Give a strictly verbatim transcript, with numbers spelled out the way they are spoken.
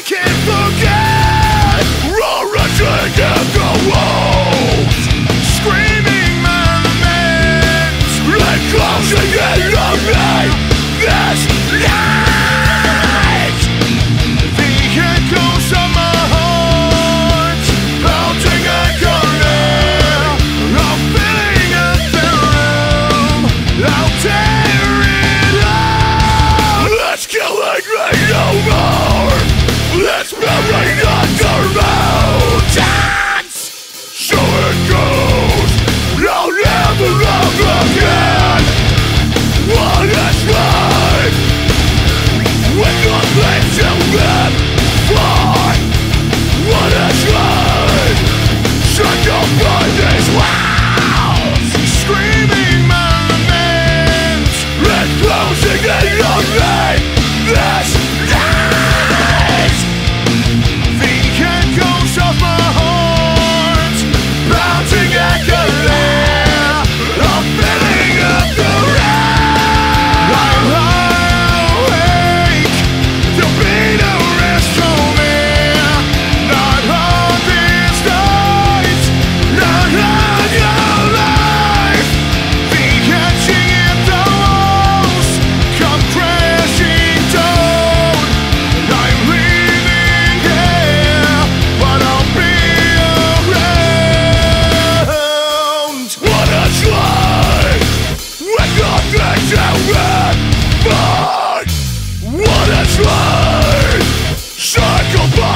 can't forget. Rushing at the walls, screaming my laments, and closing in on me this night. The echoes of my heart pounding agony, I'm filling up the room, I'll tear it up. It's killing me no more, it's buried under mountains. So it goes, I'll never love again. What is life? With nothing to live for. What is life? Shut by these walls, screaming my laments, and closing in on me this night. The echoes of my heart pounding agony, I'm filling up the room. I'm awake, the bitter is coming. Not on this night, not on your life. The catching in the walls come crashing down. I'm leaving here, but I'll be around. What a slide, with nothing to live for. What a slide, circle by